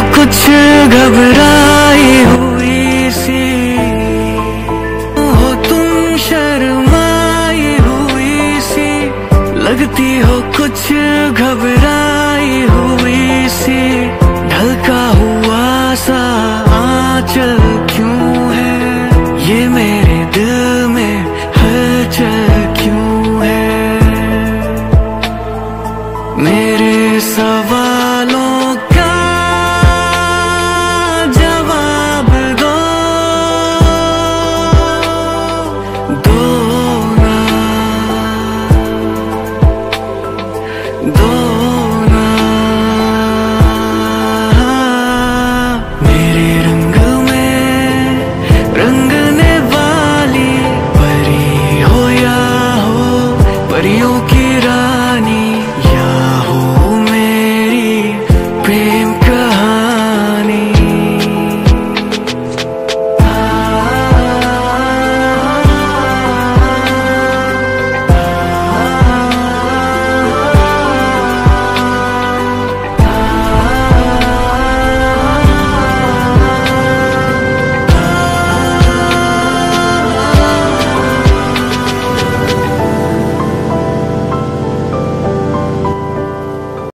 कुछ घबराई हुई सी, हो तुम शर्माई हुई सी, लगती हो कुछ घबराई हुई सी। ढलका हुआ सा आंचल क्यों है, ये मेरे दिल में हलचल क्यों है। मेरे सवालों का जवाब दो, दो ना, दो ना। मेरे रंग में रंगने वाली परी हो या हो परियों की